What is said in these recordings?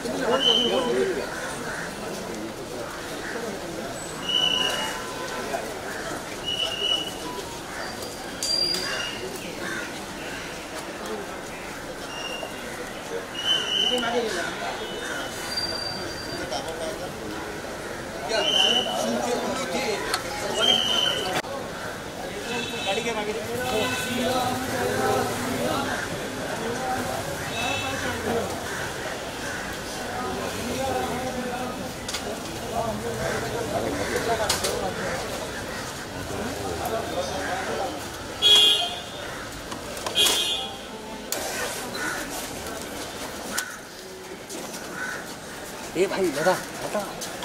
ए भाई दादा दादा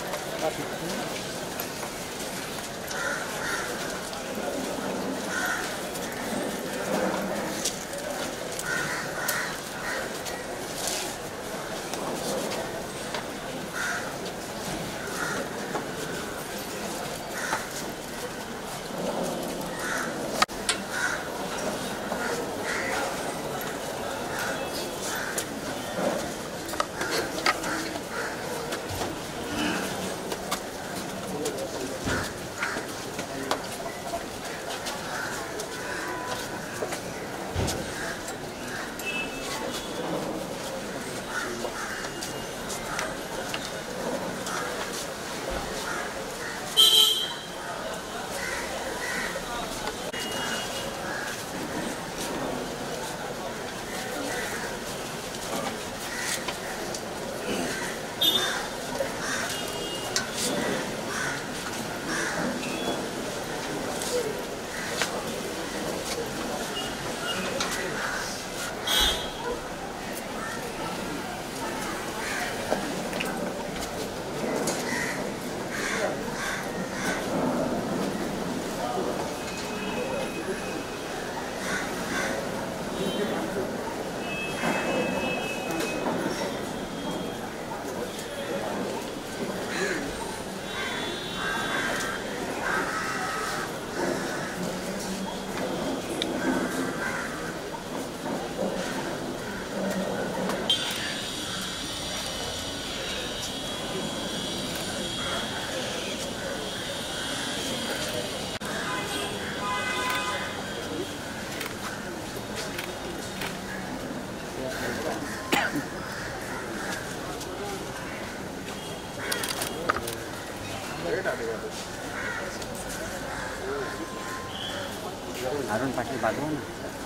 अरुण पाटील बाजू ना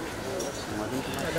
मधून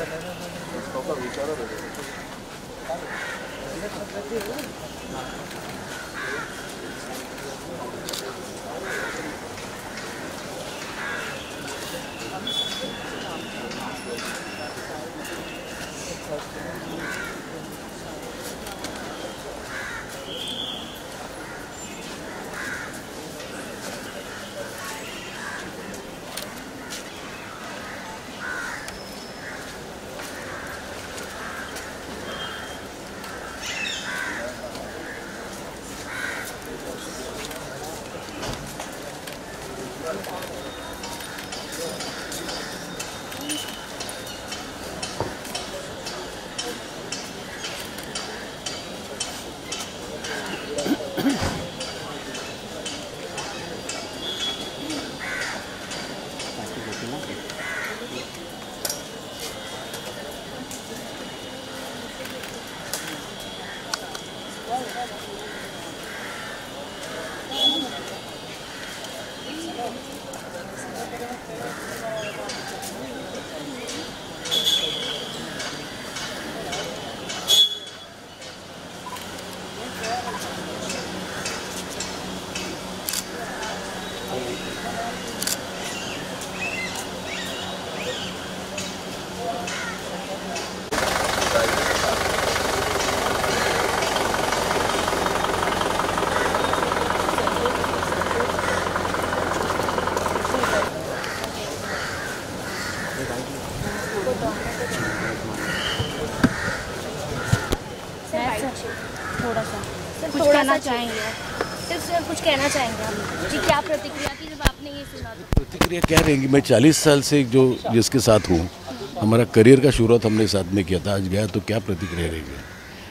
कुछ कहना चाहेंगे सिर्फ कुछ कहना चाहेंगे आप जी, क्या प्रतिक्रिया थी जब आपने ये सुना? तो प्रतिक्रिया क्या रहेंगी, मैं 40 साल से जिसके साथ हूँ, हमारा करियर का शुरुआत हमने साथ में किया था, आज गया तो क्या प्रतिक्रिया रहेगी।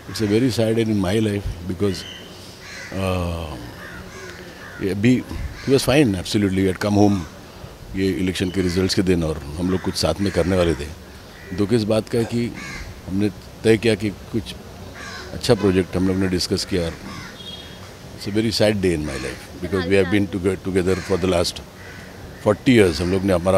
It's a very sad day in my life because he was fine, absolutely. He had come home ये इलेक्शन के रिजल्ट्स के दिन और हम लोग कुछ साथ में करने वाले थे. दुख इस बात का है कि हमने तय किया कि कुछ अच्छा प्रोजेक्ट हम लोग ने डिस्कस किया. It's a very sad day in my life because we have been together for the last 40 years. हम लोग ने हमारा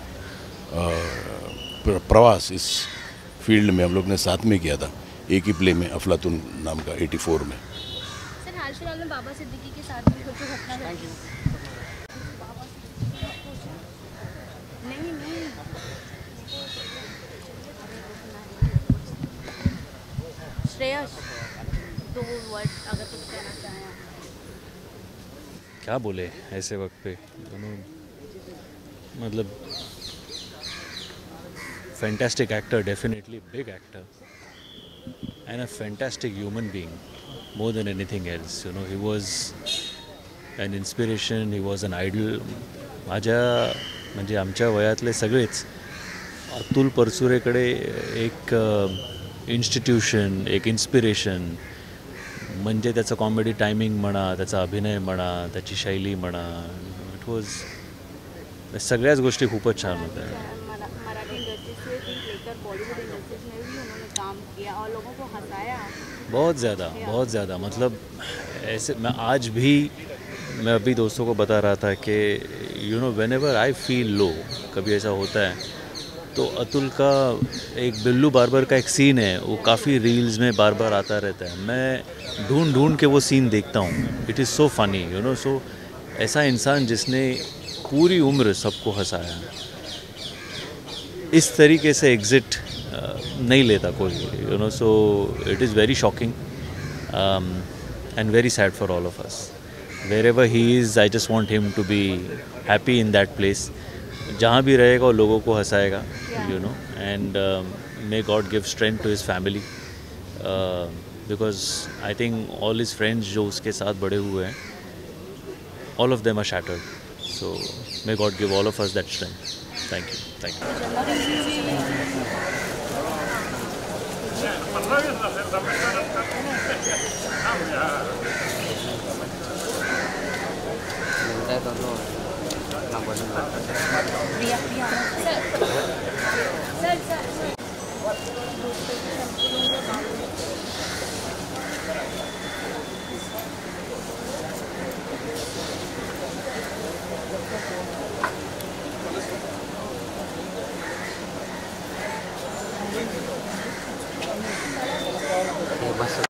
प्रवास इस फील्ड में हम लोग ने साथ में किया था, एक ही प्ले में, अफलातून नाम का 84 में. सर हाल फिलहाल में बाबा सिद्दीकी के साथ भी कुछ घटना घटी. नहीं श्रेयस 2 वर्ड अगर कुछ कहना चाहें. क्या बोले ऐसे वक्त पे, दोनों मतलब fantastic actor, definitely big actor and a fantastic human being more than anything else. You know, he was an inspiration, he was an idol. म्हणजे आमच्या वयातले सगळेच अतुल परचुरेकडे एक इन्स्टिट्यूशन, एक इन्स्पिरेशन, म्हणजे त्याचं कॉमेडी टायमिंग म्हणा, त्याचा अभिनय म्हणा, त्याची शैली म्हणा, इट वॉज सगळ्याच गोष्टी खूपच छान होत्या. मराठी इंडस्ट्री से भी लेकर बॉलीवुड इंडस्ट्री में भी उन्होंने काम किया और लोगों को हंसाया बहुत ज़्यादा. मतलब ऐसे मैं अभी दोस्तों को बता रहा था कि you know whenever I feel low, कभी ऐसा होता है तो अतुल का एक बिल्लू बार्बर का एक सीन है, वो काफ़ी रील्स में बार बार आता रहता है. मैं ढूंढ के वो सीन देखता हूँ. It is so funny, you know. So ऐसा इंसान जिसने पूरी उम्र सबको हंसाया, इस तरीके से एग्ज़िट नहीं लेता कोई, you know. So it is very shocking and very sad for all of us. Wherever he is, I just want him to be happy in that place. जहाँ भी रहेगा वो लोगों को हंसाएगा, you know. And may God give strength to his family, because I think all his friends जो उसके साथ बड़े हुए हैं, all of them are shattered. So may God give all of us that strength. Thank you. तो अपना बदल बस